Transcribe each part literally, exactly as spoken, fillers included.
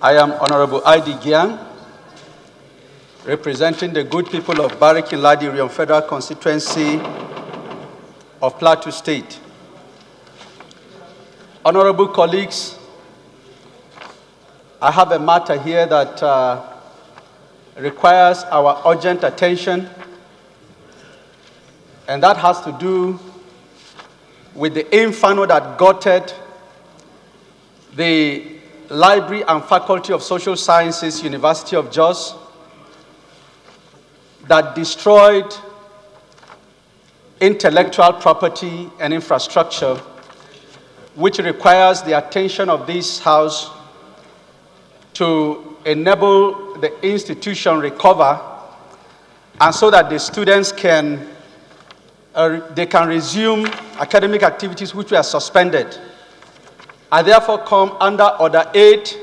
I am Honorable I D Gian, representing the good people of Bariki-Ladi Region Federal Constituency of Plateau State. Honorable colleagues, I have a matter here that uh, requires our urgent attention, and that has to do with the inferno that gutted the Library and Faculty of Social Sciences, University of Jos, that destroyed intellectual property and infrastructure, which requires the attention of this House to enable the institution recover, and so that the students can, uh, they can resume academic activities which were suspended. I therefore come under Order eight,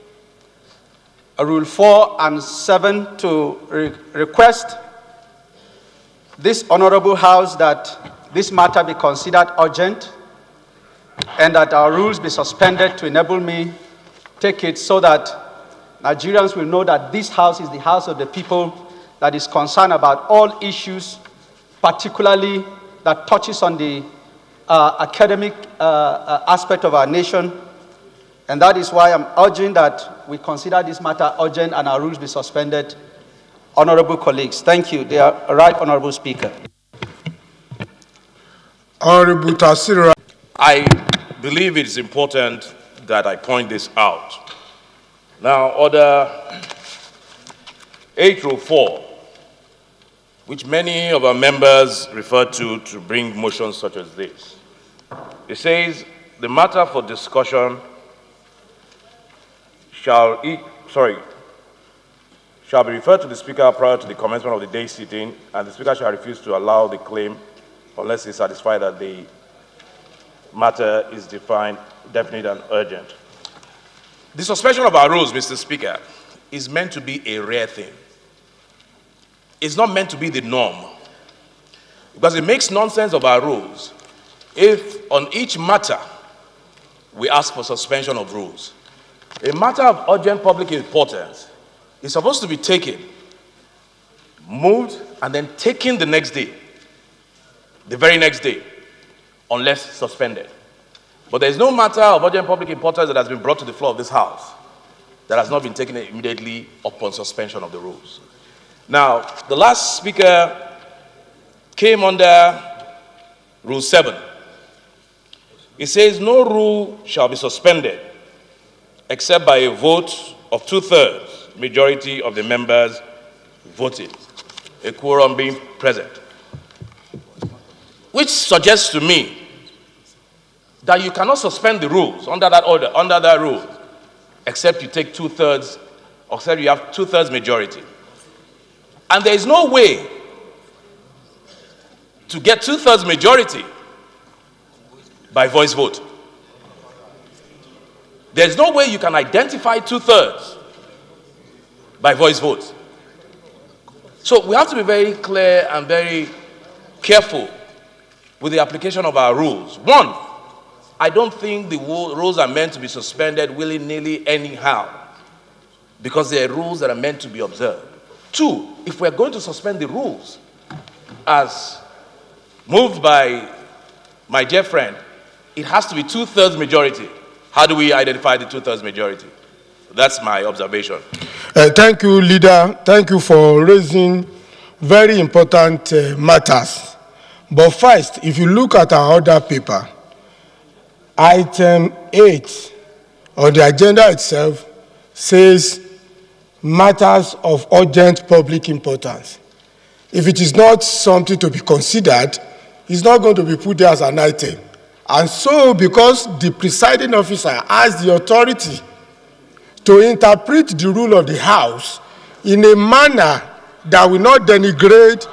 Rule four and seven to re request this Honorable House that this matter be considered urgent and that our rules be suspended to enable me take it, so that Nigerians will know that this House is the House of the people that is concerned about all issues, particularly that touches on the Uh, academic uh, uh, aspect of our nation, and that is why I'm urging that we consider this matter urgent and our rules be suspended. Honorable colleagues, thank you. They are right, Honorable Speaker. Honorable Tasira. I believe it is important that I point this out. Now, Order eight oh four, which many of our members refer to to bring motions such as this. It says, the matter for discussion shall, e sorry, shall be referred to the Speaker prior to the commencement of the day sitting, and the Speaker shall refuse to allow the claim unless he is satisfied that the matter is defined, definite, and urgent. The suspension of our rules, Mister Speaker, is meant to be a rare thing. It's not meant to be the norm, because it makes nonsense of our rules if on each matter we ask for suspension of rules. A matter of urgent public importance is supposed to be taken, moved, and then taken the next day, the very next day, unless suspended. But there is no matter of urgent public importance that has been brought to the floor of this House that has not been taken immediately upon suspension of the rules. Now, the last speaker came under Rule seven. It says, no rule shall be suspended except by a vote of two-thirds majority of the members voting, a quorum being present. Which suggests to me that you cannot suspend the rules under that order, under that rule, except you take two-thirds, or except you have two-thirds majority. And there is no way to get two-thirds majority by voice vote. There's no way you can identify two-thirds by voice vote. So we have to be very clear and very careful with the application of our rules. One, I don't think the rules are meant to be suspended willy-nilly anyhow, because they are rules that are meant to be observed. Two, if we're going to suspend the rules as moved by my dear friend, it has to be two-thirds majority. How do we identify the two-thirds majority? That's my observation. Uh, thank you, Leader. Thank you for raising very important uh, matters. But first, if you look at our order paper, item eight on the agenda itself says matters of urgent public importance. If it is not something to be considered, it's not going to be put there as an item. And so, because the presiding officer has the authority to interpret the rule of the House in a manner that will not denigrate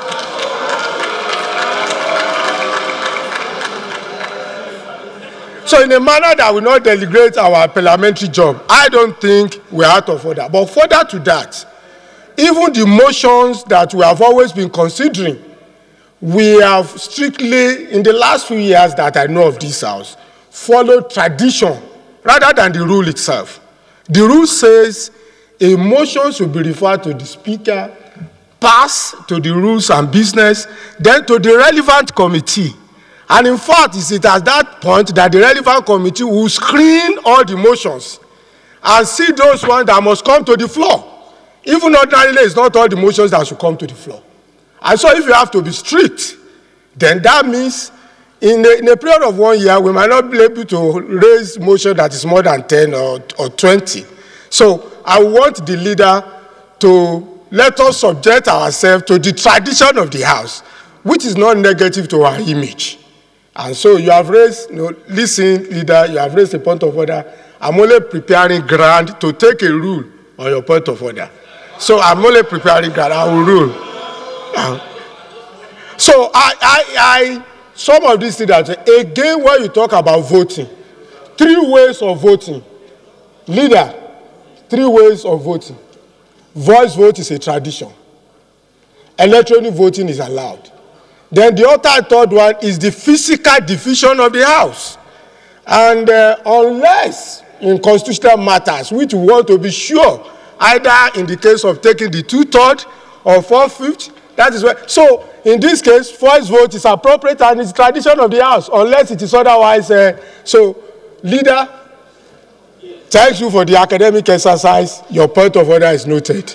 So in a manner that will not denigrate our parliamentary job, I don't think we're out of order. But further to that, even the motions that we have always been considering, we have strictly, in the last few years that I know of this House, followed tradition rather than the rule itself. The rule says a motion should be referred to the Speaker, pass to the Rules and Business, then to the relevant committee. And in fact, it's at that point that the relevant committee will screen all the motions and see those ones that must come to the floor. Even ordinarily, it's not all the motions that should come to the floor. And so if you have to be strict, then that means in a, in a period of one year, we might not be able to raise motion that is more than ten or, or twenty. So I want the leader to let us subject ourselves to the tradition of the House, which is not negative to our image. And so you have raised, you know, listen, leader, you have raised a point of order. I'm only preparing ground to take a rule on your point of order. So I'm only preparing ground. I will rule. Uh, so I, I, I, some of these things, again, when you talk about voting, three ways of voting. Leader, three ways of voting. Voice vote is a tradition. Electronic voting is allowed. Then the other third one is the physical division of the House. And uh, unless in constitutional matters, which we want to be sure, either in the case of taking the two-thirds or four-fifths, that is where. So in this case, voice vote is appropriate and it's tradition of the House, unless it is otherwise. Uh, so, leader, thank you for the academic exercise. Your point of order is noted.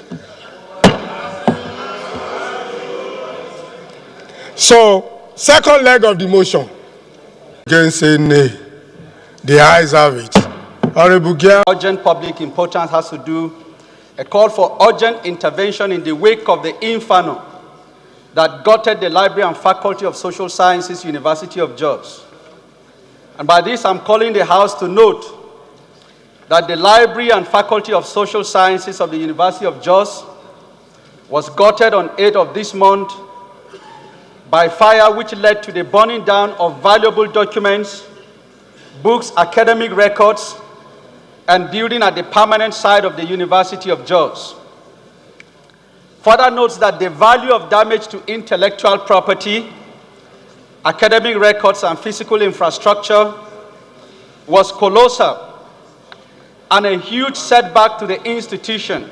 So, second leg of the motion. Again, say nay. The ayes have it. Honorable Gia. Urgent public importance has to do a call for urgent intervention in the wake of the inferno that gutted the Library and Faculty of Social Sciences, University of Jos. And by this, I'm calling the House to note that the Library and Faculty of Social Sciences of the University of Jos was gutted on eighth of this month by fire, which led to the burning down of valuable documents, books, academic records, and building at the permanent site of the University of Jos. Further notes that the value of damage to intellectual property, academic records, and physical infrastructure was colossal and a huge setback to the institution.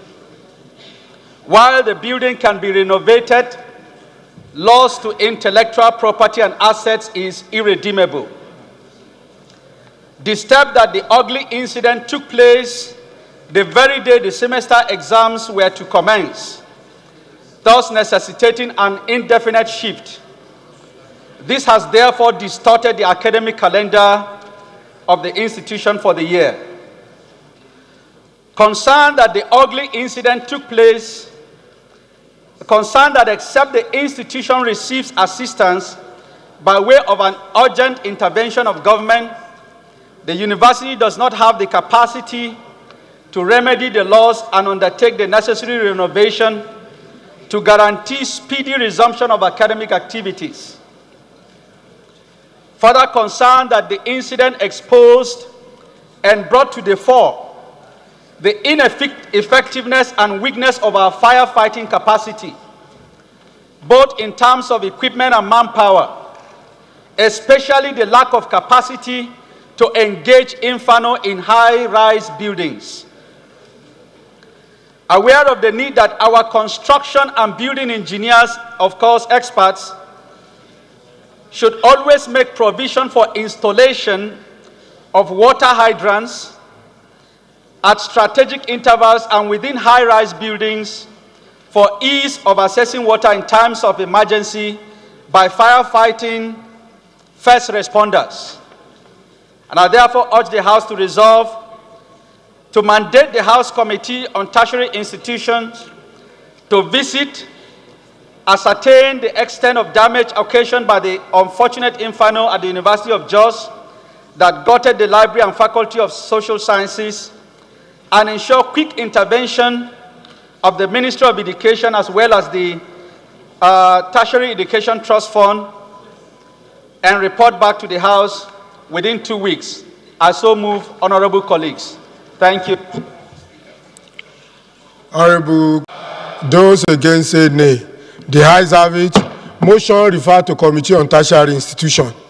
While the building can be renovated, loss to intellectual property and assets is irredeemable. Disturbed that the ugly incident took place the very day the semester exams were to commence, thus necessitating an indefinite shift. This has therefore distorted the academic calendar of the institution for the year. Concerned that the ugly incident took place, concerned that except the institution receives assistance by way of an urgent intervention of government, the university does not have the capacity to remedy the loss and undertake the necessary renovation to guarantee speedy resumption of academic activities. Further concerned that the incident exposed and brought to the fore the ineffectiveness and weakness of our firefighting capacity, both in terms of equipment and manpower, especially the lack of capacity to engage inferno in high-rise buildings. Aware of the need that our construction and building engineers, of course experts, should always make provision for installation of water hydrants at strategic intervals and within high-rise buildings for ease of accessing water in times of emergency by firefighting first responders. And I therefore urge the House to resolve to mandate the House Committee on Tertiary Institutions to visit, ascertain the extent of damage occasioned by the unfortunate inferno at the University of Jos that gutted the Library and Faculty of Social Sciences, and ensure quick intervention of the Ministry of Education as well as the uh, Tertiary Education Trust Fund, and report back to the House within two weeks. I so move, honorable colleagues. Thank you. Honorable, those against say nay. The ayes have it. Motion referred to Committee on Tertiary Institution.